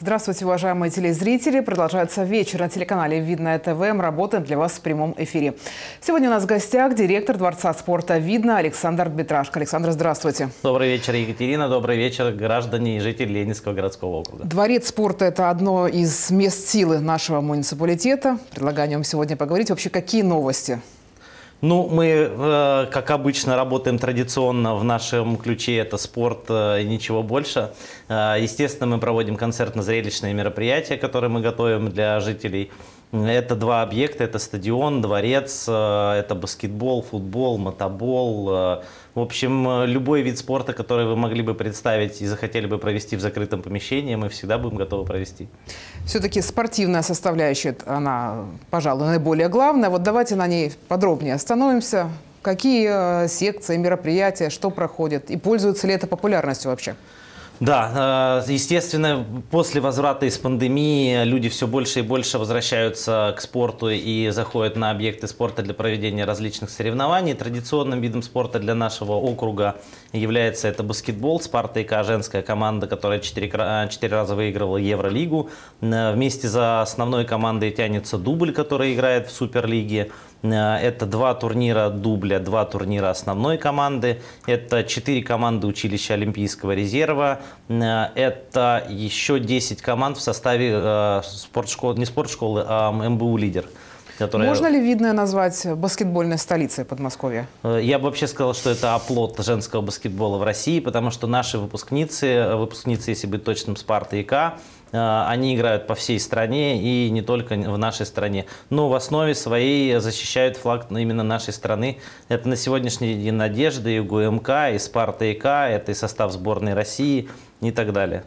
Здравствуйте, уважаемые телезрители. Продолжается вечер на телеканале «Видное ТВ». Мы работаем для вас в прямом эфире. Сегодня у нас в гостях директор Дворца спорта «Видно» Александр Бетрашко. Александр, здравствуйте. Добрый вечер, Екатерина. Добрый вечер, граждане и жители Ленинского городского округа. Дворец спорта – это одно из мест силы нашего муниципалитета. Предлагаю о нем сегодня поговорить. Вообще, какие новости? Ну, мы, как обычно, работаем традиционно в нашем ключе. Это спорт и ничего больше. Естественно, мы проводим концертно-зрелищные мероприятия, которые мы готовим для жителей. Это два объекта, это стадион, дворец, это баскетбол, футбол, мотобол. В общем, любой вид спорта, который вы могли бы представить и захотели бы провести в закрытом помещении, мы всегда будем готовы провести. Все-таки спортивная составляющая, она, пожалуй, наиболее главная. Вот давайте на ней подробнее остановимся. Какие секции, мероприятия, что проходит и пользуется ли это популярностью вообще? Да, естественно, после возврата из пандемии люди все больше и больше возвращаются к спорту и заходят на объекты спорта для проведения различных соревнований. Традиционным видом спорта для нашего округа является это баскетбол. «Спарта-ИК» – женская команда, которая 4 раза выигрывала Евролигу. Вместе за основной командой тянется дубль, который играет в Суперлиге. Это 2 турнира дубля, 2 турнира основной команды. Это 4 команды училища Олимпийского резерва. Это еще 10 команд в составе спортшколы, не спортшколы, а МБУ «Лидер». Можно ли Видное назвать баскетбольной столицей Подмосковья? Я бы вообще сказал, что это оплот женского баскетбола в России, потому что наши выпускницы, если быть точным, «Спарта-ИК», они играют по всей стране и не только в нашей стране. Но в основе своей защищают флаг именно нашей страны. Это на сегодняшний день «Надежда», и ГУМК, и «Спарта-ИК», это и состав сборной России и так далее.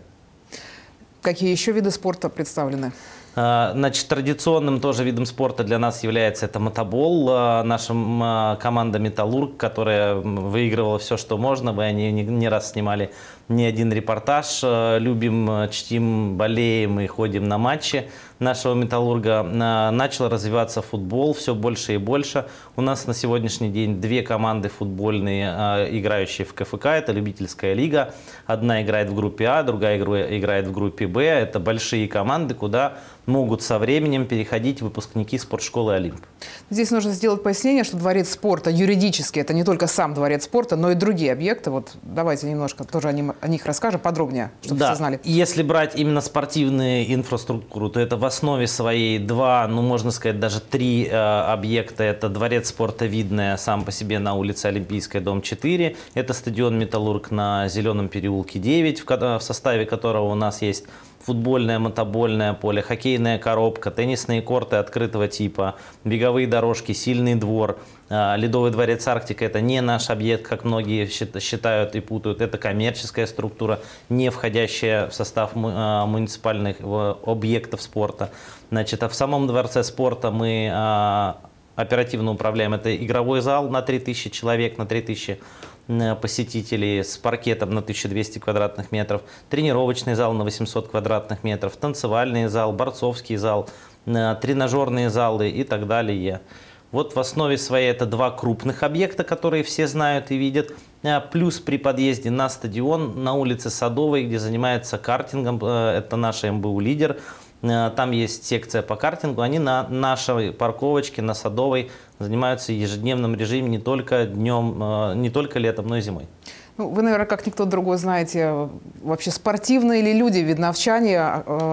Какие еще виды спорта представлены? Значит, традиционным тоже видом спорта для нас является это мотобол. Наша команда «Металлург», которая выигрывала все, что можно. Вы они не раз снимали не один репортаж. Любим, чтим, болеем и ходим на матчи нашего «Металлурга». Начал развиваться футбол все больше и больше. У нас на сегодняшний день 2 команды футбольные, играющие в КФК. Это любительская лига. Одна играет в группе А, другая играет в группе Б. Это большие команды, куда могут со временем переходить выпускники спортшколы «Олимп». Здесь нужно сделать пояснение, что дворец спорта юридически это не только сам дворец спорта, но и другие объекты. Вот давайте немножко тоже о них расскажем подробнее, чтобы все знали. Если брать именно спортивную инфраструктуру, то это в основе своей 2, ну можно сказать даже 3 объекта. Это дворец спорта «Видное» сам по себе на улице Олимпийская, дом 4. Это стадион «Металлург» на Зеленом переулке 9, в составе которого у нас есть футбольное, мотобольное поле, хоккейная коробка, теннисные корты открытого типа, беговые дорожки, сильный двор. Ледовый дворец «Арктика» – это не наш объект, как многие считают и путают. Это коммерческая структура, не входящая в состав муниципальных объектов спорта. Значит, а в самом дворце спорта мы оперативно управляем. Это игровой зал на 3000 человек, на 3000 посетителей с паркетом на 1200 квадратных метров, тренировочный зал на 800 квадратных метров, танцевальный зал, борцовский зал, тренажерные залы и так далее. Вот в основе своей это 2 крупных объекта, которые все знают и видят. Плюс при подъезде на стадион на улице Садовой, где занимается картингом, это наша МБУ «Лидер». Там есть секция по картингу. Они на нашей парковочке, на Садовой, занимаются в ежедневном режиме не только днем, не только летом, но и зимой. Ну, вы, наверное, как никто другой знаете, вообще спортивные ли люди, видновчане,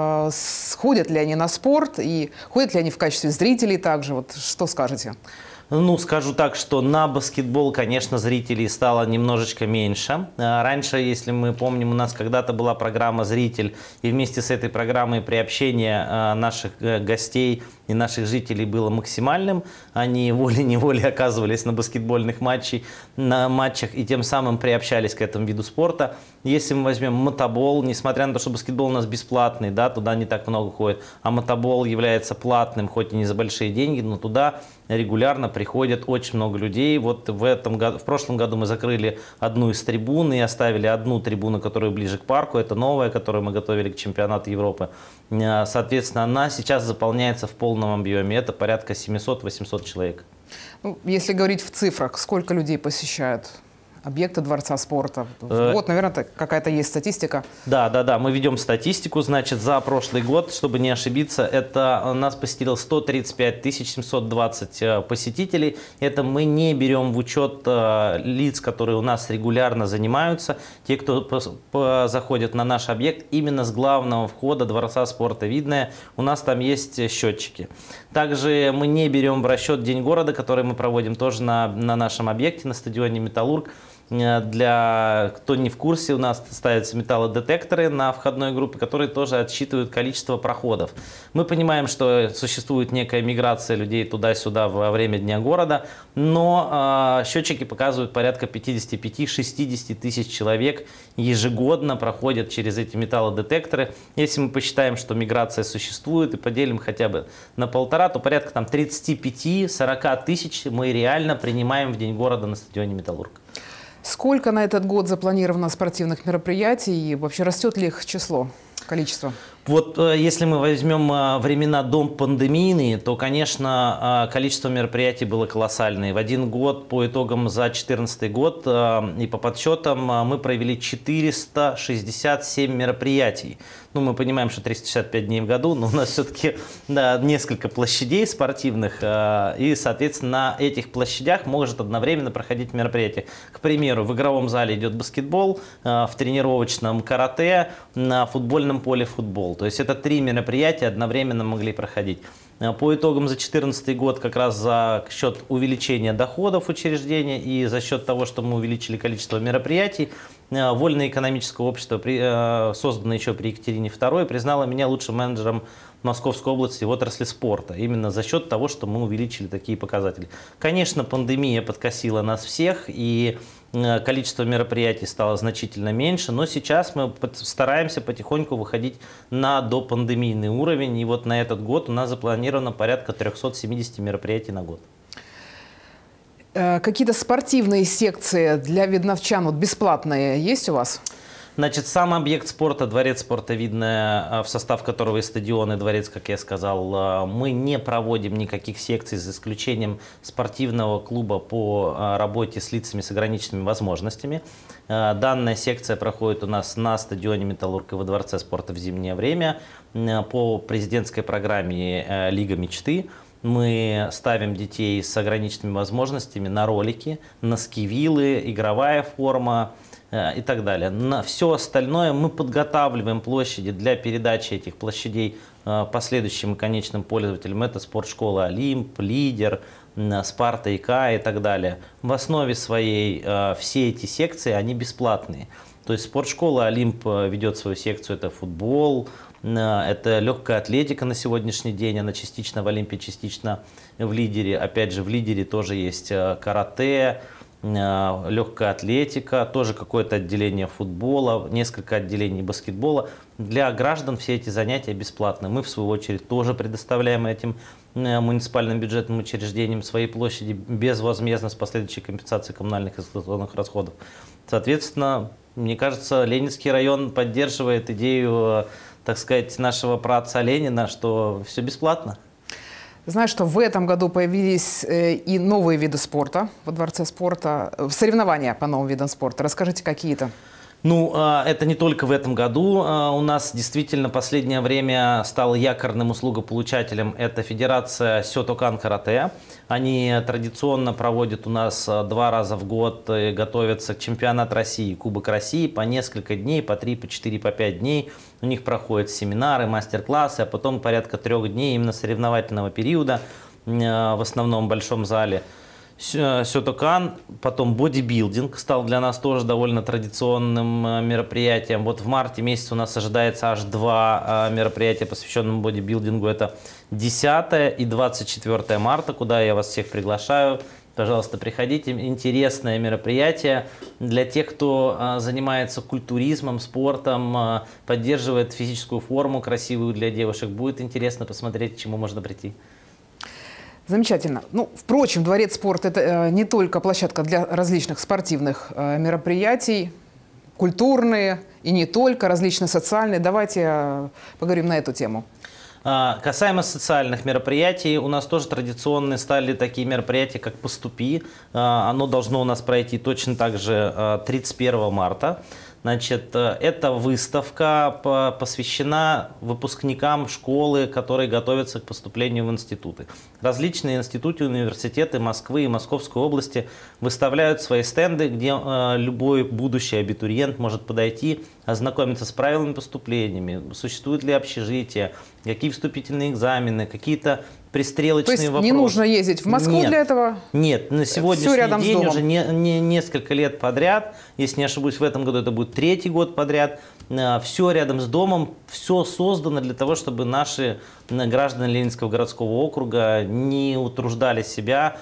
ходят ли они на спорт и ходят ли они в качестве зрителей также? Вот что скажете? Ну, скажу так, что на баскетбол, конечно, зрителей стало немножечко меньше. Раньше, если мы помним, у нас когда-то была программа «Зритель», и вместе с этой программой приобщение наших гостей и наших жителей было максимальным. Они волей-неволей оказывались на баскетбольных матчах и тем самым приобщались к этому виду спорта. Если мы возьмем мотобол, несмотря на то, что баскетбол у нас бесплатный, да, туда не так много ходит, а мотобол является платным, хоть и не за большие деньги, но туда регулярно приходят очень много людей. Вот в прошлом году мы закрыли одну из трибун и оставили одну трибуну, которая ближе к парку. Это новая, которую мы готовили к чемпионату Европы. Соответственно, она сейчас заполняется в полном объеме. Это порядка 700-800 человек. Ну, если говорить в цифрах, сколько людей посещают объекты Дворца спорта? Вот, наверное, какая-то есть статистика. Да, мы ведем статистику. Значит, за прошлый год, чтобы не ошибиться, это нас посетило 135 720 посетителей. Это мы не берем в учет лиц, которые у нас регулярно занимаются. Те, кто заходит на наш объект именно с главного входа Дворца спорта «Видное», у нас там есть счетчики. Также мы не берем в расчет День города, который мы проводим тоже на нашем объекте, на стадионе «Металлург». Для кто не в курсе, у нас ставятся металлодетекторы на входной группе, которые тоже отсчитывают количество проходов. Мы понимаем, что существует некая миграция людей туда-сюда во время Дня города, но счетчики показывают порядка 55-60 тысяч человек ежегодно проходят через эти металлодетекторы. Если мы посчитаем, что миграция существует и поделим хотя бы на 1,5, то порядка там 35-40 тысяч мы реально принимаем в День города на стадионе «Металлург». Сколько на этот год запланировано спортивных мероприятий и вообще растет ли их число, количество? Вот если мы возьмем времена до пандемийные, то, конечно, количество мероприятий было колоссальное. В один год, по итогам за 2014 год и по подсчетам, мы провели 467 мероприятий. Ну, мы понимаем, что 365 дней в году, но у нас все-таки несколько площадей спортивных, и, соответственно, на этих площадях может одновременно проходить мероприятие. К примеру, в игровом зале идет баскетбол, в тренировочном карате, на футбольном поле футбол. То есть это 3 мероприятия одновременно могли проходить. По итогам за 2014 год как раз за счет увеличения доходов учреждения и за счет того, что мы увеличили количество мероприятий, Вольное экономическое общество, созданное еще при Екатерине II, признало меня лучшим менеджером Московской области в отрасли спорта. Именно за счет того, что мы увеличили такие показатели. Конечно, пандемия подкосила нас всех, и количество мероприятий стало значительно меньше, но сейчас мы стараемся потихоньку выходить на допандемийный уровень. И вот на этот год у нас запланировано порядка 370 мероприятий на год. Какие-то спортивные секции для видновчан вот бесплатные есть у вас? Значит, сам объект спорта, дворец спорта «Видное», в состав которого и стадион, и дворец, как я сказал, мы не проводим никаких секций, за исключением спортивного клуба по работе с лицами с ограниченными возможностями. Данная секция проходит у нас на стадионе «Металлург» и во дворце спорта в зимнее время по президентской программе «Лига мечты». Мы ставим детей с ограниченными возможностями на ролики, на скивилы, игровая форма и так далее. На все остальное мы подготавливаем площади для передачи этих площадей последующим и конечным пользователям. Это спортшкола «Олимп», «Лидер», «Спарта», ИК и так далее. В основе своей все эти секции, они бесплатные. То есть спортшкола «Олимп» ведет свою секцию, это футбол, это легкая атлетика на сегодняшний день, она частично в «Олимпе», частично в «Лидере». Опять же, в «Лидере» тоже есть карате, легкая атлетика, тоже какое-то отделение футбола, несколько отделений баскетбола. Для граждан все эти занятия бесплатны. Мы, в свою очередь, тоже предоставляем этим муниципальным бюджетным учреждениям свои площади безвозмездно с последующей компенсацией коммунальных и эксплуатационных расходов. Соответственно, мне кажется, Ленинский район поддерживает идею, так сказать, нашего праотца Ленина, что все бесплатно. Знаю, что в этом году появились и новые виды спорта во Дворце спорта, соревнования по новым видам спорта. Расскажите, какие-то. Ну, это не только в этом году. У нас действительно последнее время стал якорным услугополучателем. Это Федерация Сётокан карате. Они традиционно проводят у нас 2 раза в год, готовятся к чемпионату России, Кубок России по несколько дней, по 3, по 4, по 5 дней. У них проходят семинары, мастер-классы, а потом порядка 3 дней именно соревновательного периода в основном большом зале. Сётокан, потом бодибилдинг стал для нас тоже довольно традиционным мероприятием. Вот в марте месяце у нас ожидается аж 2 мероприятия, посвященных бодибилдингу. Это 10 и 24 марта, куда я вас всех приглашаю. Пожалуйста, приходите. Интересное мероприятие для тех, кто занимается культуризмом, спортом, поддерживает физическую форму красивую для девушек. Будет интересно посмотреть, к чему можно прийти. Замечательно. Ну, впрочем, Дворец спорта – это не только площадка для различных спортивных мероприятий, культурные и не только, различные социальные. Давайте поговорим на эту тему. Касаемо социальных мероприятий, у нас тоже традиционные стали такие мероприятия, как «Поступи». Оно должно у нас пройти точно так же 31 марта. Значит, эта выставка посвящена выпускникам школы, которые готовятся к поступлению в институты. Различные институты, университеты Москвы и Московской области выставляют свои стенды, где любой будущий абитуриент может подойти, ознакомиться с правилами поступлениями, существует ли общежитие, какие вступительные экзамены, какие-то пристрелочные вопросы. То есть не нужно ездить в Москву для этого? Нет, на сегодняшний день уже несколько лет подряд, если не ошибусь, в этом году это будет 3-й год подряд, все рядом с домом, все создано для того, чтобы наши граждане Ленинского городского округа не утруждали себя,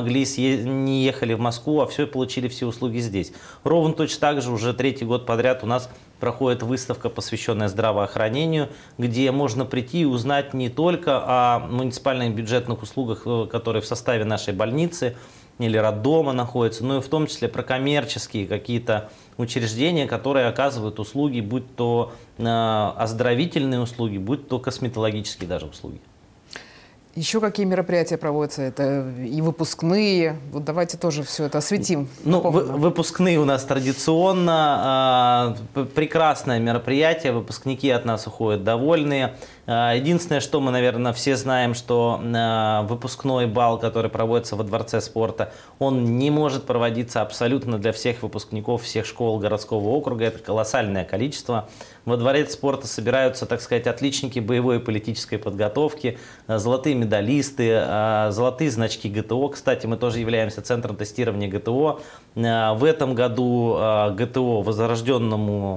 не ехали в Москву, а все получили все услуги здесь. Ровно точно так же уже 3-й год подряд у нас проходит выставка, посвященная здравоохранению, где можно прийти и узнать не только о муниципальных бюджетных услугах, которые в составе нашей больницы или роддома находятся, но и в том числе про коммерческие какие-то учреждения, которые оказывают услуги, будь то оздоровительные услуги, будь то косметологические даже услуги. Еще какие мероприятия проводятся? Это и выпускные. Вот давайте тоже все это осветим. Ну, выпускные у нас традиционно. Прекрасное мероприятие. Выпускники от нас уходят довольные. Единственное, что мы, наверное, все знаем, что выпускной бал, который проводится во Дворце спорта, он не может проводиться абсолютно для всех выпускников всех школ городского округа. Это колоссальное количество. Во Дворец спорта собираются, так сказать, отличники боевой и политической подготовки, золотые медалисты, золотые значки ГТО. Кстати, мы тоже являемся центром тестирования ГТО. В этом году ГТО возрожденному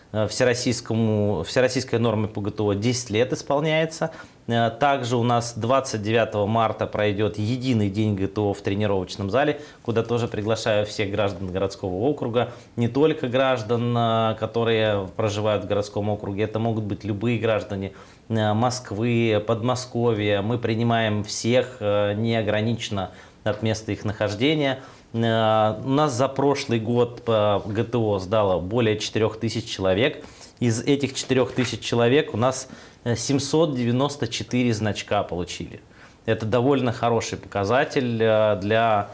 всероссийской нормой по ГТО 10 лет исполняется. Также у нас 29 марта пройдет единый день ГТО в тренировочном зале, куда тоже приглашаю всех граждан городского округа. Не только граждан, которые проживают в городском округе, это могут быть любые граждане Москвы, Подмосковья. Мы принимаем всех неограниченно от места их нахождения. У нас за прошлый год по ГТО сдало более 4000 человек. Из этих 4000 человек у нас 794 значка получили. Это довольно хороший показатель для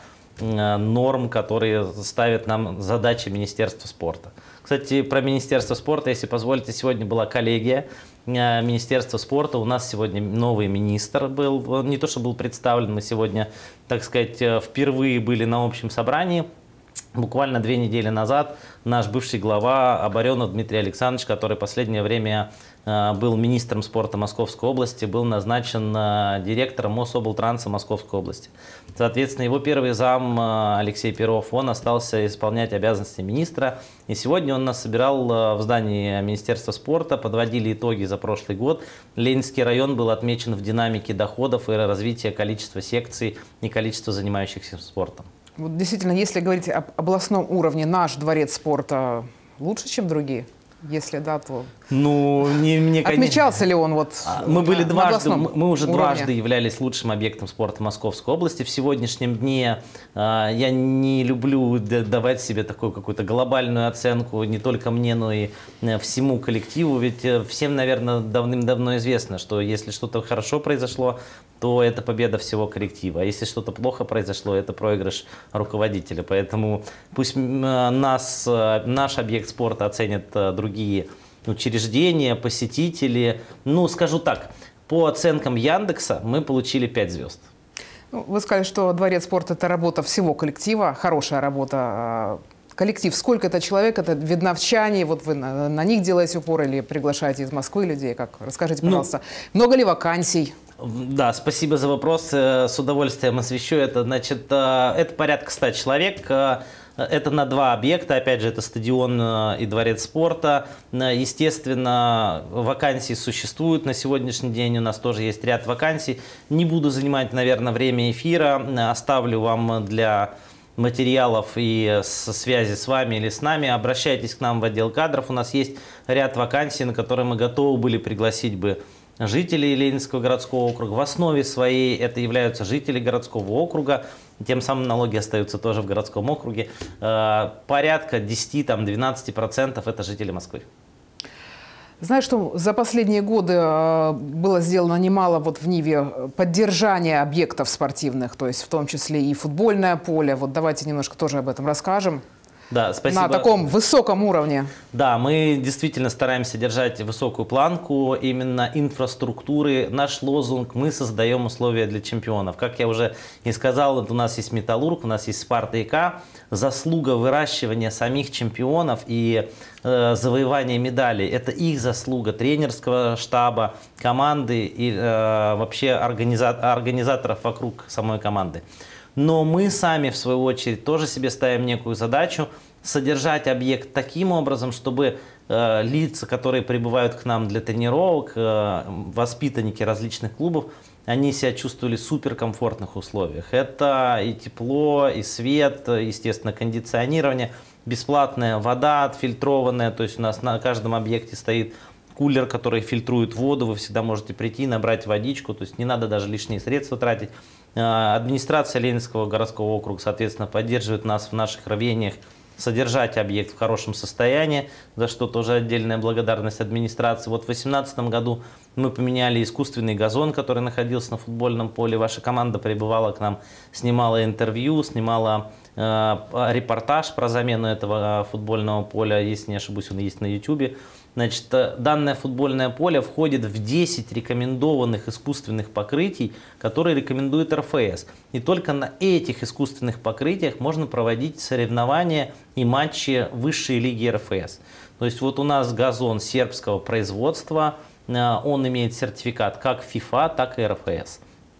норм, которые ставят нам задачи Министерства спорта. Кстати, про Министерство спорта, если позволите, сегодня была коллегия Министерства спорта. У нас сегодня новый министр был, не то что был представлен, мы сегодня, так сказать, впервые были на общем собрании. Буквально 2 недели назад наш бывший глава Оборенов Дмитрий Александрович, который в последнее время был министром спорта Московской области, был назначен директором Мособлтранса Московской области. Соответственно, его первый зам Алексей Перов, он остался исполнять обязанности министра. И сегодня он нас собирал в здании Министерства спорта, подводили итоги за прошлый год. Ленинский район был отмечен в динамике доходов и развития количества секций и количества занимающихся спортом. Вот действительно, если говорить об областном уровне, наш дворец спорта лучше, чем другие? Если да, то... Ну, мне, отмечался ли он вот мы были дважды, мы уже уровне? Дважды являлись лучшим объектом спорта Московской области. В сегодняшнем дне я не люблю давать себе такую какую-то глобальную оценку не только мне, но и всему коллективу. Ведь всем, наверное, давным-давно известно, что если что-то хорошо произошло, то это победа всего коллектива. А если что-то плохо произошло, это проигрыш руководителя. Поэтому пусть наш объект спорта оценят другие учреждения, посетители. Ну, скажу так, по оценкам Яндекса мы получили 5 звезд. Вы сказали, что дворец спорта – это работа всего коллектива, хорошая работа. Коллектив, сколько это человек? Это видновчане, вот вы на них делаете упор или приглашаете из Москвы людей? Как? Расскажите, пожалуйста. Много ли вакансий? Да, спасибо за вопрос. С удовольствием освещу это. Значит, это порядка 100 человек. Это на 2 объекта. Опять же, это стадион и дворец спорта. Естественно, вакансии существуют. На сегодняшний день у нас тоже есть ряд вакансий. Не буду занимать, наверное, время эфира. Оставлю вам для материалов и со связи с вами или с нами. Обращайтесь к нам в отдел кадров. У нас есть ряд вакансий, на которые мы готовы были пригласить бы жителей Ленинского городского округа. В основе своей это являются жители городского округа, тем самым налоги остаются тоже в городском округе. Порядка 10-12% это жители Москвы. Знаешь, что за последние годы было сделано немало вот в Ниве поддержания объектов спортивных, то есть в том числе и футбольное поле. Вот давайте немножко тоже об этом расскажем. Да, спасибо. На таком высоком уровне. Да, мы действительно стараемся держать высокую планку именно инфраструктуры. Наш лозунг: мы создаем условия для чемпионов. Как я уже и сказал, у нас есть Металлург, у нас есть Спарта ИК. Заслуга выращивания самих чемпионов и завоевания медалей — это их заслуга, тренерского штаба, команды и вообще организаторов вокруг самой команды. Но мы сами, в свою очередь, тоже себе ставим некую задачу содержать объект таким образом, чтобы лица, которые прибывают к нам для тренировок, воспитанники различных клубов, они себя чувствовали в суперкомфортных условиях. Это и тепло, и свет, естественно, кондиционирование, бесплатная вода отфильтрованная, то есть у нас на каждом объекте стоит кулер, который фильтрует воду, вы всегда можете прийти, набрать водичку, то есть не надо даже лишние средства тратить. Администрация Ленинского городского округа, соответственно, поддерживает нас в наших рвениях содержать объект в хорошем состоянии, за что тоже отдельная благодарность администрации. Вот в 2018 году мы поменяли искусственный газон, который находился на футбольном поле. Ваша команда прибывала к нам, снимала интервью, снимала репортаж про замену этого футбольного поля. Если не ошибусь, он есть на YouTube. Значит, данное футбольное поле входит в 10 рекомендованных искусственных покрытий, которые рекомендует РФС. И только на этих искусственных покрытиях можно проводить соревнования и матчи высшей лиги РФС. То есть вот у нас газон сербского производства, он имеет сертификат как FIFA, так и РФС.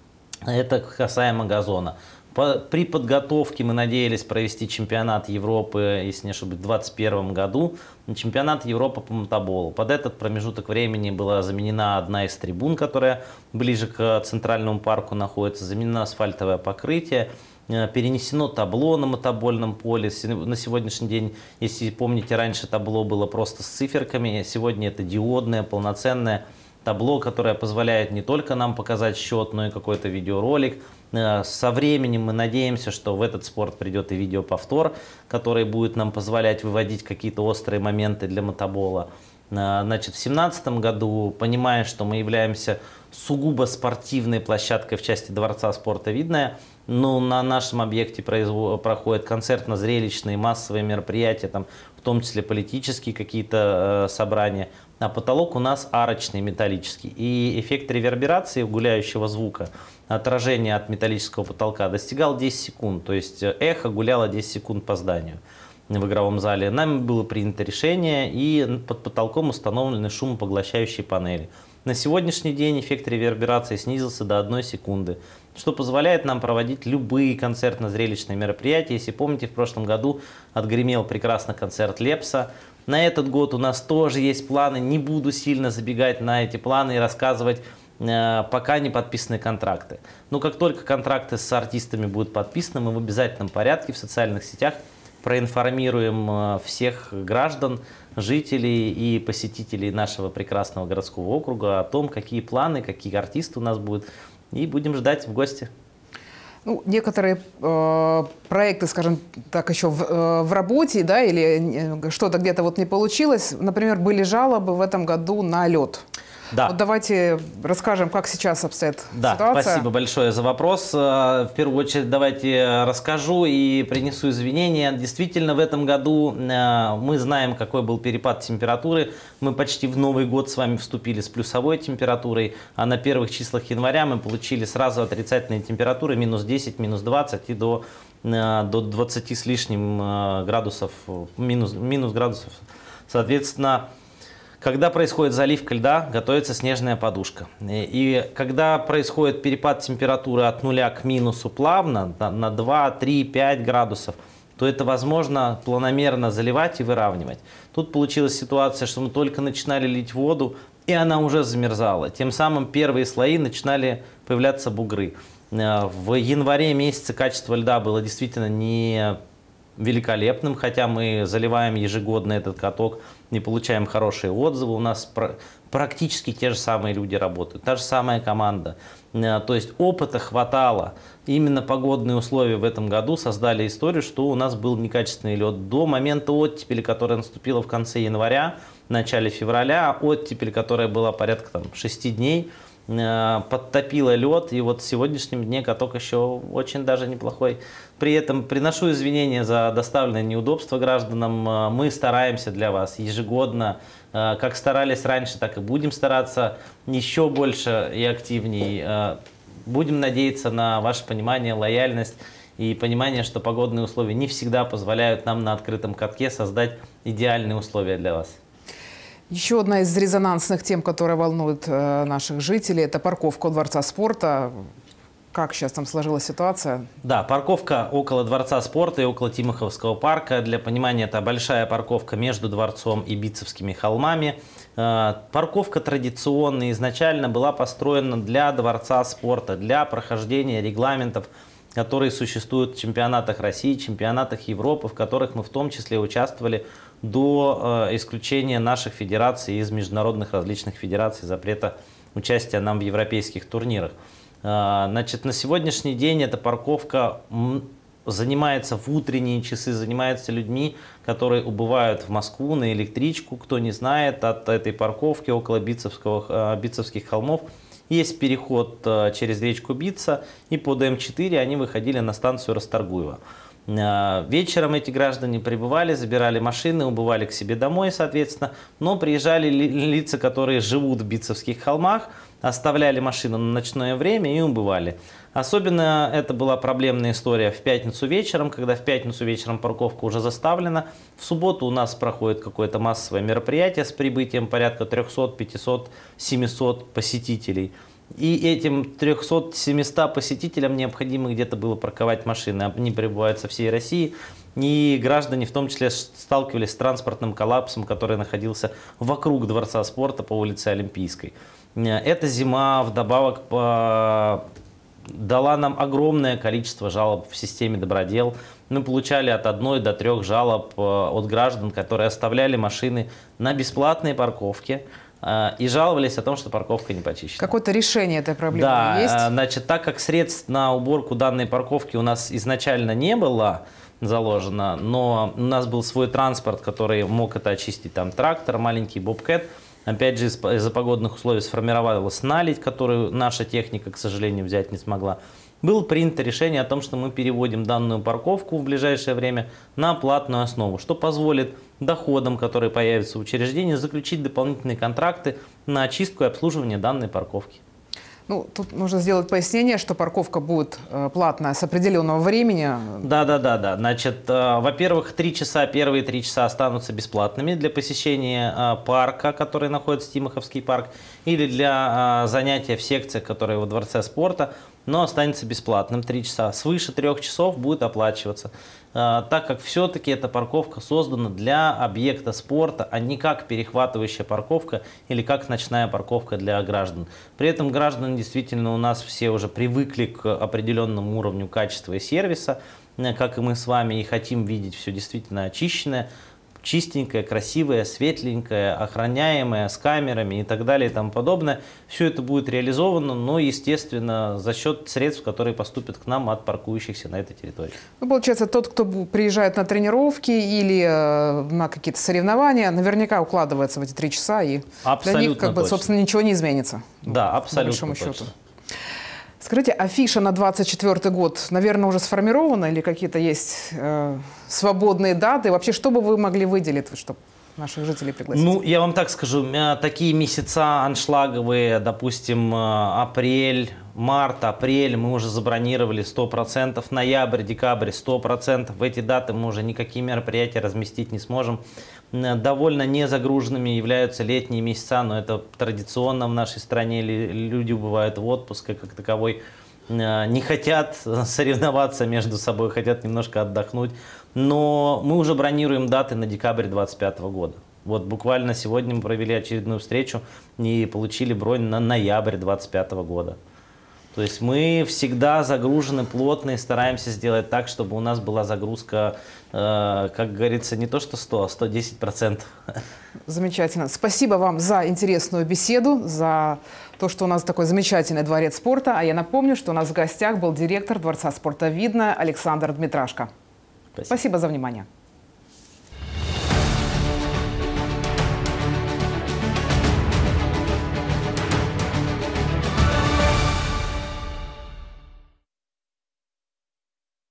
Это касаемо газона. При подготовке мы надеялись провести чемпионат Европы, если не ошибаюсь, в 2021 году. Чемпионат Европы по мотоболу. Под этот промежуток времени была заменена одна из трибун, которая ближе к центральному парку находится. Заменено асфальтовое покрытие. Перенесено табло на мотобольном поле. На сегодняшний день, если помните, раньше табло было просто с циферками. Сегодня это диодное, полноценное табло, которое позволяет не только нам показать счет, но и какой-то видеоролик. Со временем мы надеемся, что в этот спорт придет и видеоповтор, который будет нам позволять выводить какие-то острые моменты для мотобола. Значит, в 2017 году, понимая, что мы являемся сугубо спортивной площадкой в части Дворца спорта «Видное», но на нашем объекте проходят концертно-зрелищные массовые мероприятия, там, в том числе политические какие-то собрания. А потолок у нас арочный, металлический. И эффект реверберации гуляющего звука, отражение от металлического потолка, достигал 10 секунд. То есть эхо гуляло 10 секунд по зданию в игровом зале. Нами было принято решение, и под потолком установлены шумопоглощающие панели. На сегодняшний день эффект реверберации снизился до 1 секунды, что позволяет нам проводить любые концертно-зрелищные мероприятия. Если помните, в прошлом году отгремел прекрасно концерт Лепса. На этот год у нас тоже есть планы. Не буду сильно забегать на эти планы и рассказывать, пока не подписаны контракты. Но как только контракты с артистами будут подписаны, мы в обязательном порядке в социальных сетях проинформируем всех граждан, жителей и посетителей нашего прекрасного городского округа о том, какие планы, какие артисты у нас будут. И будем ждать в гости. Ну, некоторые проекты, скажем так, еще в работе, да, или что-то где-то вот не получилось. Например, были жалобы в этом году на лед. Да. Вот давайте расскажем, как сейчас обстоит ситуация. Спасибо большое за вопрос. В первую очередь давайте расскажу и принесу извинения. Действительно, в этом году мы знаем, какой был перепад температуры. Мы почти в Новый год с вами вступили с плюсовой температурой, а на первых числах января мы получили сразу отрицательные температуры минус 10, минус 20 и до 20 с лишним градусов, минус градусов. Соответственно, когда происходит заливка льда, готовится снежная подушка. И когда происходит перепад температуры от нуля к минусу плавно, на 2, 3, 5 градусов, то это возможно планомерно заливать и выравнивать. Тут получилась ситуация, что мы только начинали лить воду, и она уже замерзала. Тем самым первые слои начинали появляться бугры. В январе месяце качество льда было действительно не великолепным, хотя мы заливаем ежегодно этот каток, не получаем хорошие отзывы. У нас практически те же самые люди работают, та же самая команда. То есть опыта хватало. Именно погодные условия в этом году создали историю, что у нас был некачественный лед до момента оттепели, которая наступила в конце января, в начале февраля. Оттепель, которая была порядка 6 дней, подтопила лед, и вот в сегодняшнем дне каток еще очень даже неплохой. При этом приношу извинения за доставленное неудобство гражданам. Мы стараемся для вас ежегодно, как старались раньше, так и будем стараться еще больше и активнее. Будем надеяться на ваше понимание, лояльность и понимание, что погодные условия не всегда позволяют нам на открытом катке создать идеальные условия для вас. Еще одна из резонансных тем, которая волнует наших жителей, это парковка у Дворца спорта. Как сейчас там сложилась ситуация? Да, парковка около Дворца спорта и около Тимоховского парка. Для понимания, это большая парковка между Дворцом и Битцевскими холмами. Парковка традиционная изначально была построена для Дворца спорта, для прохождения регламентов, которые существуют в чемпионатах России, чемпионатах Европы, в которых мы в том числе участвовали до исключения наших федераций из международных различных федераций, запрета участия нам в европейских турнирах. Значит, на сегодняшний день эта парковка занимается в утренние часы, занимается людьми, которые убывают в Москву на электричку. Кто не знает, от этой парковки около Битцевских холмов есть переход через речку Битца, и под М4 они выходили на станцию Расторгуева. Вечером эти граждане прибывали, забирали машины, убывали к себе домой, соответственно, но приезжали лица, которые живут в Битцевских холмах, оставляли машину на ночное время и убывали. Особенно это была проблемная история в пятницу вечером, когда в пятницу вечером парковка уже заставлена. В субботу у нас проходит какое-то массовое мероприятие с прибытием порядка 300, 500, 700 посетителей. И этим 300-700 посетителям необходимо где-то было парковать машины. Они прибывают со всей России. И граждане в том числе сталкивались с транспортным коллапсом, который находился вокруг Дворца спорта по улице Олимпийской. Эта зима вдобавок дала нам огромное количество жалоб в системе Добродел. Мы получали от 1 до 3 жалоб от граждан, которые оставляли машины на бесплатной парковке и жаловались о том, что парковка не почищена. Какое-то решение этой проблемы есть? Да, значит, так как средств на уборку данной парковки у нас изначально не было заложено, но у нас был свой транспорт, который мог это очистить, там трактор, маленький бобкэт. Опять же, из-за погодных условий сформировалась наледь, которую наша техника, к сожалению, взять не смогла. Было принято решение о том, что мы переводим данную парковку в ближайшее время на платную основу, что позволит доходам, которые появятся в учреждении, заключить дополнительные контракты на очистку и обслуживание данной парковки. Ну, тут нужно сделать пояснение, что парковка будет платная с определенного времени. Да. Значит, во-первых, первые 3 часа останутся бесплатными для посещения парка, который находится Тимоховский парк, или для занятия в секциях, которые во Дворце спорта, но останется бесплатным 3 часа. Свыше 3 часов будет оплачиваться, так как все-таки эта парковка создана для объекта спорта, а не как перехватывающая парковка или как ночная парковка для граждан. При этом граждане действительно у нас все уже привыкли к определенному уровню качества и сервиса, как и мы с вами, и хотим видеть все действительно очищенное, чистенькая, красивая, светленькая, охраняемая, с камерами и так далее и тому подобное. Все это будет реализовано, но, естественно, за счет средств, которые поступят к нам от паркующихся на этой территории. Ну, получается, тот, кто приезжает на тренировки или на какие-то соревнования, наверняка укладывается в эти 3 часа, и абсолютно для них, как бы, собственно, ничего не изменится. Да, абсолютно точно. Счету. Скажите, афиша на 2024 год, наверное, уже сформирована или какие-то есть свободные даты? Вообще, что бы вы могли выделить, чтобы наших жителей пригласить? Ну, я вам так скажу, такие месяца аншлаговые, допустим, апрель, март, апрель мы уже забронировали 100%, ноябрь, декабрь 100%. В эти даты мы уже никакие мероприятия разместить не сможем. Довольно незагруженными являются летние месяца, но это традиционно в нашей стране. Люди бывают в отпуске как таковой, не хотят соревноваться между собой, хотят немножко отдохнуть. Но мы уже бронируем даты на декабрь 2025 года. Вот буквально сегодня мы провели очередную встречу и получили бронь на ноябрь 2025 года. То есть мы всегда загружены плотно и стараемся сделать так, чтобы у нас была загрузка, как говорится, не то что 100, а 110%. Замечательно. Спасибо вам за интересную беседу, за то, что у нас такой замечательный дворец спорта. А я напомню, что у нас в гостях был директор Дворца спорта «Видное» Александр Дмитрашко. Спасибо за внимание.